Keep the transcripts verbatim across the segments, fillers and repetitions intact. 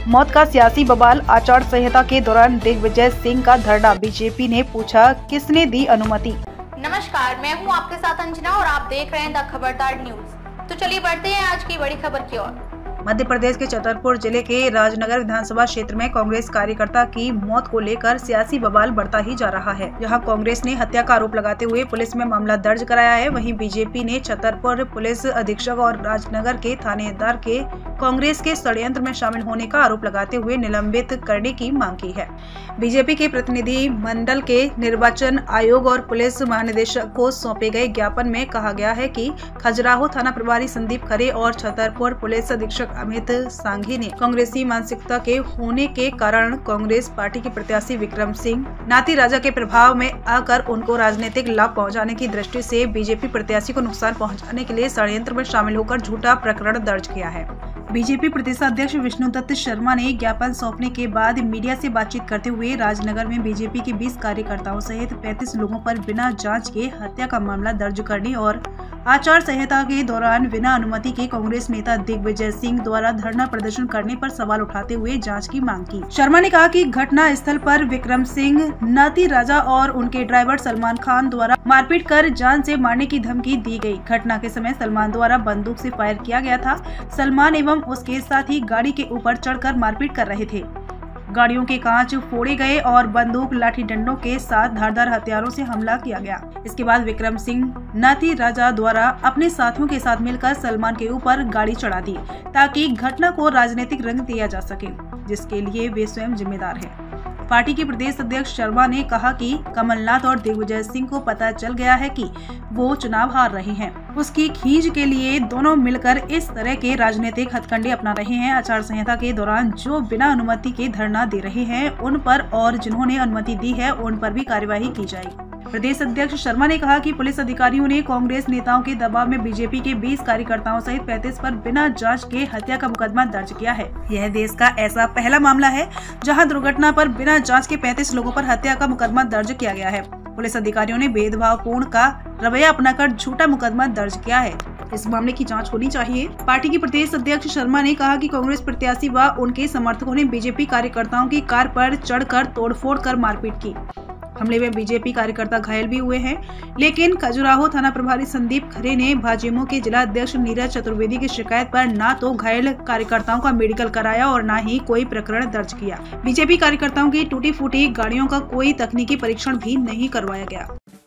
मौत का सियासी बवाल, आचार संहिता के दौरान दिग्विजय सिंह का धरना, बीजेपी ने पूछा किसने दी अनुमति। नमस्कार, मैं हूं आपके साथ अंजना और आप देख रहे हैं द खबरदार न्यूज। तो चलिए बढ़ते हैं आज की बड़ी खबर की ओर। मध्य प्रदेश के छतरपुर जिले के राजनगर विधानसभा क्षेत्र में कांग्रेस कार्यकर्ता की मौत को लेकर सियासी बवाल बढ़ता ही जा रहा है। जहां कांग्रेस ने हत्या का आरोप लगाते हुए पुलिस में मामला दर्ज कराया है, वहीं बीजेपी ने छतरपुर पुलिस अधीक्षक और राजनगर के थानेदार के कांग्रेस के षड्यंत्र में शामिल होने का आरोप लगाते हुए निलंबित करने की मांग की है। बीजेपी के प्रतिनिधि मंडल के निर्वाचन आयोग और पुलिस महानिदेशक को सौंपे गए ज्ञापन में कहा गया है कि खजुराहो थाना प्रभारी संदीप खरे और छतरपुर पुलिस अधीक्षक अमित सांघी ने कांग्रेसी मानसिकता के होने के कारण कांग्रेस पार्टी के प्रत्याशी विक्रम सिंह नाती राजा के प्रभाव में आकर उनको राजनीतिक लाभ पहुंचाने की दृष्टि से बीजेपी प्रत्याशी को नुकसान पहुंचाने के लिए षड्यंत्र में शामिल होकर झूठा प्रकरण दर्ज किया है। बीजेपी प्रदेशाध्यक्ष विष्णुदत्त शर्मा ने ज्ञापन सौंपने के बाद मीडिया से बातचीत करते हुए राजनगर में बीजेपी के बीस कार्यकर्ताओं सहित पैंतीस लोगों पर बिना जांच के हत्या का मामला दर्ज करने और आचार संहिता के दौरान बिना अनुमति के कांग्रेस नेता दिग्विजय सिंह द्वारा धरना प्रदर्शन करने पर सवाल उठाते हुए जांच की मांग की। शर्मा ने कहा कि घटना स्थल पर विक्रम सिंह, नाती राजा और उनके ड्राइवर सलमान खान द्वारा मारपीट कर जान से मारने की धमकी दी गई। घटना के समय सलमान द्वारा बंदूक से फायर किया गया था। सलमान एवं उसके साथी गाड़ी के ऊपर चढ़कर मारपीट कर रहे थे। गाड़ियों के कांच फोड़े गए और बंदूक लाठी डंडों के साथ धारदार हथियारों से हमला किया गया। इसके बाद विक्रम सिंह नाती राजा द्वारा अपने साथियों के साथ मिलकर सलमान के ऊपर गाड़ी चढ़ा दी ताकि घटना को राजनीतिक रंग दिया जा सके, जिसके लिए वे स्वयं जिम्मेदार हैं। पार्टी के प्रदेश अध्यक्ष शर्मा ने कहा कि कमलनाथ और दिग्विजय सिंह को पता चल गया है कि वो चुनाव हार रहे हैं। उसकी खींच के लिए दोनों मिलकर इस तरह के राजनीतिक हथकंडे अपना रहे हैं। आचार संहिता के दौरान जो बिना अनुमति के धरना दे रहे हैं उन पर और जिन्होंने अनुमति दी है उन पर भी कार्यवाही की जाएगी। प्रदेश अध्यक्ष शर्मा ने कहा कि पुलिस अधिकारियों ने कांग्रेस नेताओं के दबाव में बीजेपी के बीस कार्यकर्ताओं सहित पैंतीस पर बिना जांच के हत्या का मुकदमा दर्ज किया है। यह देश का ऐसा पहला मामला है जहां दुर्घटना पर बिना जांच के पैंतीस लोगों पर हत्या का मुकदमा दर्ज किया गया है। पुलिस अधिकारियों ने भेदभावपूर्ण का रवैया अपनाकर झूठा मुकदमा दर्ज किया है। इस मामले की जांच होनी चाहिए। पार्टी के प्रदेश अध्यक्ष शर्मा ने कहा कि कांग्रेस प्रत्याशी व उनके समर्थकों ने बीजेपी कार्यकर्ताओं की कार पर चढ़कर तोड़फोड़ कर मारपीट की। हमले में बीजेपी कार्यकर्ता घायल भी हुए हैं, लेकिन खजुराहो थाना प्रभारी संदीप खरे ने भाजपा के जिला अध्यक्ष नीरज चतुर्वेदी की शिकायत पर न तो घायल कार्यकर्ताओं का मेडिकल कराया और न ही कोई प्रकरण दर्ज किया। बीजेपी कार्यकर्ताओं की टूटी फूटी गाड़ियों का कोई तकनीकी परीक्षण भी नहीं करवाया गया।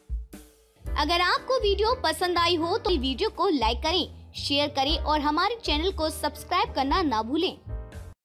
अगर आपको वीडियो पसंद आई हो तो वीडियो को लाइक करें, शेयर करें और हमारे चैनल को सब्सक्राइब करना ना भूलें।